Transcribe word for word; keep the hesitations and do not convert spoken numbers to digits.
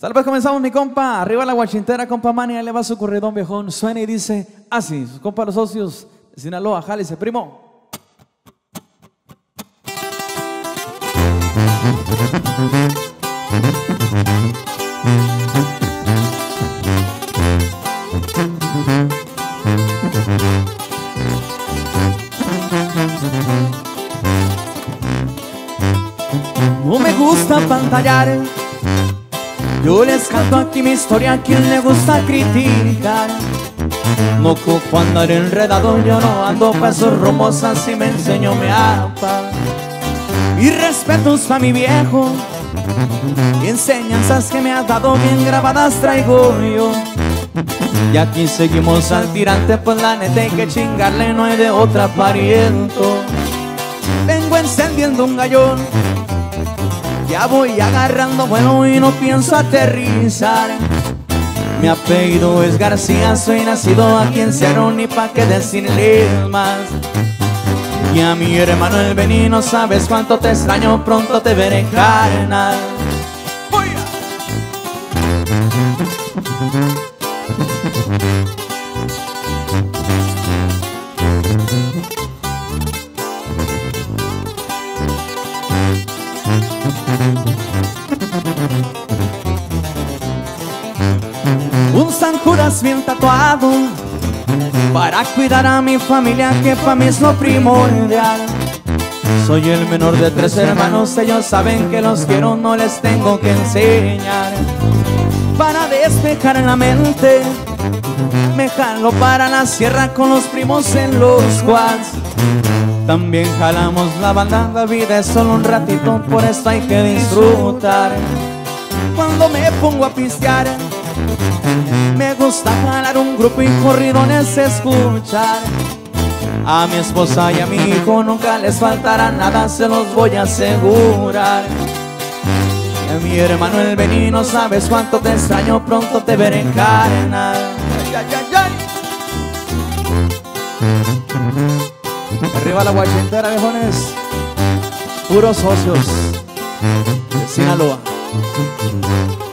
Salve, comenzamos, mi compa. Arriba la guachintera, compa Manny. Ahí le va su corridón viejón. Suena y dice así. Sus compas los socios de Sinaloa, jálice, primo. No me gusta pantallar, yo les canto aquí mi historia a quien le gusta criticar. No ocupo andar enredado, yo no ando pa' esos rumos, así me enseñó mi apa. Y respetos pa' mi viejo, y enseñanzas que me has dado bien grabadas traigo yo. Y aquí seguimos al tirante, pues la neta hay que chingarle, no hay de otra pariento. Vengo encendiendo un gallón, ya voy agarrando vuelo y no pienso aterrizar. Mi apellido es García, soy nacido aquí en Cerro, ni pa' qué decirles más. Y a mi hermano el Beni, no sabes cuánto te extraño, pronto te veré carnal. Un San Judas bien tatuado para cuidar a mi familia, que pa' mí es lo primordial. Soy el menor de tres hermanos, ellos saben que los quiero, no les tengo que enseñar. Para despejar la mente me jalo para la sierra con los primos en los quads. También jalamos la banda, la vida es solo un ratito, por esto hay que disfrutar. Cuando me pongo a pistear, me gusta jalar un grupo y corridones escuchar. A mi esposa y a mi hijo nunca les faltará nada, se los voy a asegurar. Y a mi hermano el Beni, no sabes cuánto te extraño, pronto te veré en carnal. Ay, ay, ay, ay. Arriba la guachintera, viejones. Puros socios de Sinaloa.